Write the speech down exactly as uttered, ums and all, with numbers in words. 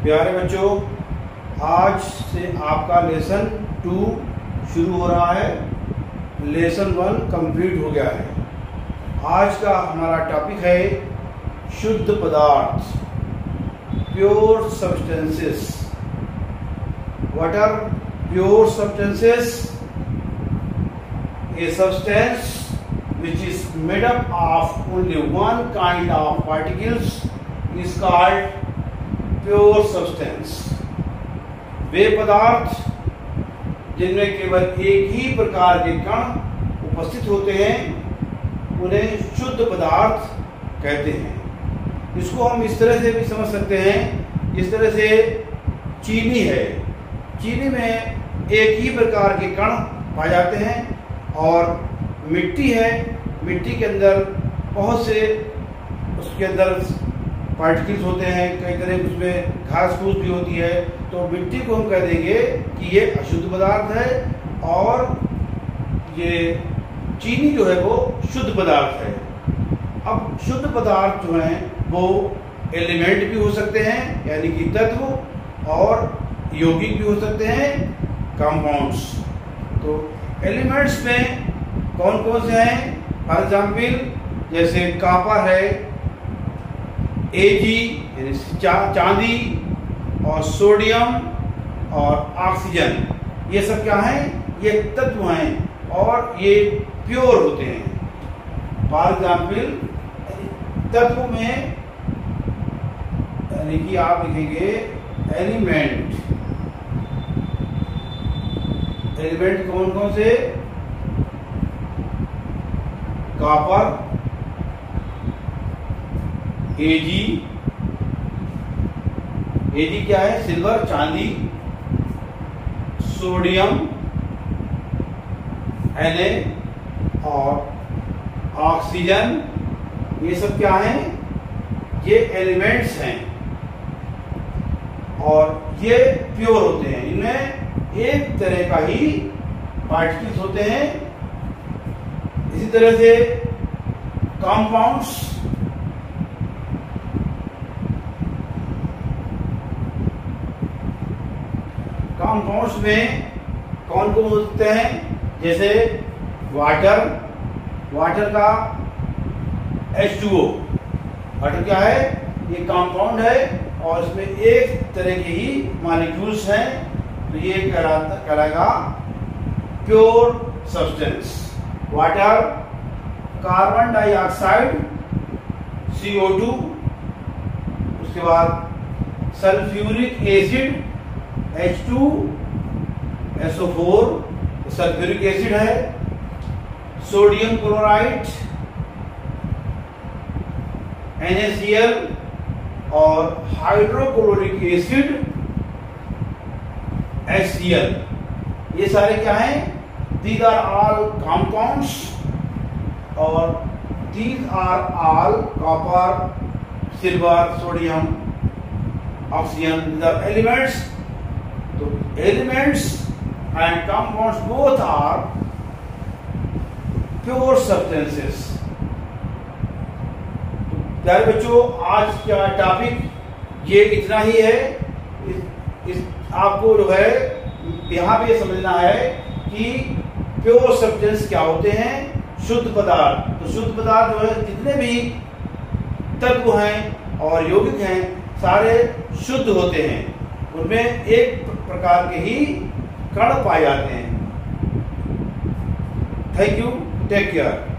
प्यारे बच्चों, आज से आपका लेसन टू शुरू हो रहा है। लेसन वन कंप्लीट हो गया है। आज का हमारा टॉपिक है शुद्ध पदार्थ, pure substances. What are pure substances? A substance which is made up of only one kind of particles is called pure substance. वे पदार्थ जिनमें केवल एक ही प्रकार के कण उपस्थित होते हैं उन्हें शुद्ध पदार्थ कहते हैं। इसको हम इस तरह से भी समझ सकते हैं, जिस तरह से चीनी है, चीनी में एक ही प्रकार के कण पाए जाते हैं। और मिट्टी है, मिट्टी के अंदर बहुत से उसके अंदर पार्टिकल्स होते हैं, कई तरह उसमें घास फूस भी होती है। तो मिट्टी को हम कह देंगे कि ये अशुद्ध पदार्थ है, और ये चीनी जो है वो शुद्ध पदार्थ है। अब शुद्ध पदार्थ जो हैं वो एलिमेंट भी हो सकते हैं, यानी कि तत्व, और यौगिक भी हो सकते हैं, कंपाउंड्स। तो एलिमेंट्स में कौन कौन से हैं? फॉर एग्जाम्पल जैसे कॉपर है, एजी यानी चा, चांदी, और सोडियम और ऑक्सीजन, ये सब क्या हैं? ये तत्व हैं और ये प्योर होते हैं। फॉर एग्जाम्पल तत्व में यानी कि आप लिखेंगे एलिमेंट। एलिमेंट कौन कौन से? कॉपर, एजी, एजी क्या है? सिल्वर, चांदी, सोडियम, Na और ऑक्सीजन, ये सब क्या हैं? ये एलिमेंट्स हैं और ये प्योर होते हैं। इनमें एक तरह का ही पार्टिकल्स होते हैं। इसी तरह से कंपाउंड्स, कंपाउंड्स में कौन कौन होते हैं? जैसे वाटर, वाटर का एच टू ओ, वाटर क्या है? ये कंपाउंड है और इसमें एक तरह के ही मॉलिक्यूल्स हैं, तो ये कहलाएगा pure substance. Water, carbon dioxide, C O two, उसके बाद sulphuric acid, H two S O four, sulphuric acid है, sodium chloride, N A C L, और hydrochloric acid, H C L. ये सारे क्या हैं? These are all compounds, और these are all copper, silver, sodium, oxygen, these are elements. तो elements and compounds both are pure substances. प्यारे बच्चों, आज का टॉपिक ये इतना ही है। इस, इस आपको जो है यहाँ पे समझना है कि प्योर सब्सटेंस क्या होते हैं, शुद्ध पदार्थ। तो शुद्ध पदार्थ जो है जितने भी तत्व हैं और यौगिक हैं सारे शुद्ध होते हैं, उनमें एक प्रकार के ही कण पाए जाते हैं। Thank you, take care.